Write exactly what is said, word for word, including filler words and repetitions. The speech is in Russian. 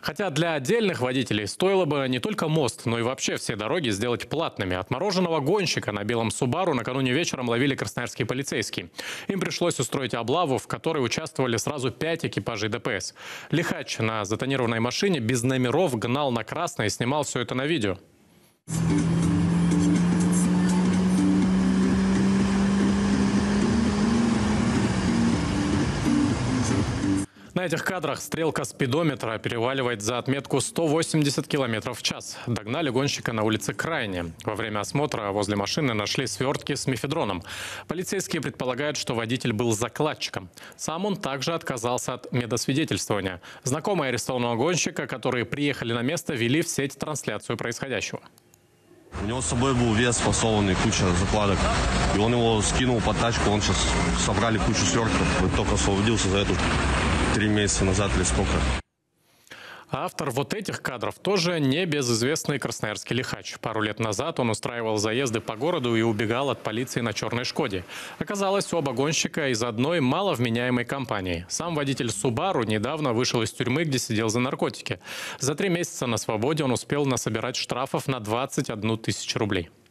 Хотя для отдельных водителей стоило бы не только мост, но и вообще все дороги сделать платными. Отмороженного гонщика на белом Субару накануне вечером ловили красноярские полицейские. Им пришлось устроить облаву, в которой участвовали сразу пять экипажей ДПС. Лихач на затонированной машине без номеров гнал на красное и снимал все это на видео. На этих кадрах стрелка спидометра переваливает за отметку сто восемьдесят километров в час. Догнали гонщика на улице Крайне. Во время осмотра возле машины нашли свертки с мефедроном. Полицейские предполагают, что водитель был закладчиком. Сам он также отказался от медосвидетельствования. Знакомые арестованного гонщика, которые приехали на место, вели в сеть трансляцию происходящего. У него с собой был вес фасованный, куча закладок. И он его скинул под тачку. Он сейчас собрали кучу свертков. Только освободился за эту три месяца назад или сколько. Автор вот этих кадров тоже небезызвестный красноярский лихач. Пару лет назад он устраивал заезды по городу и убегал от полиции на черной «Шкоде». Оказалось, оба гонщика из одной маловменяемой компании. Сам водитель «Субару» недавно вышел из тюрьмы, где сидел за наркотики. За три месяца на свободе он успел насобирать штрафов на двадцать одну тысячу рублей.